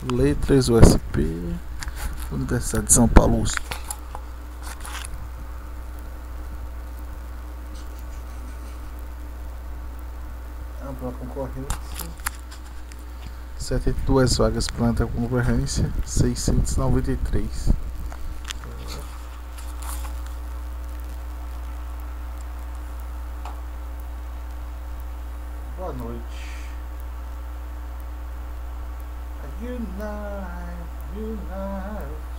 Letras USP, Universidade de São Paulo. Ampla concorrência. 72 vagas, planta concorrência 693. Boa noite. Unite.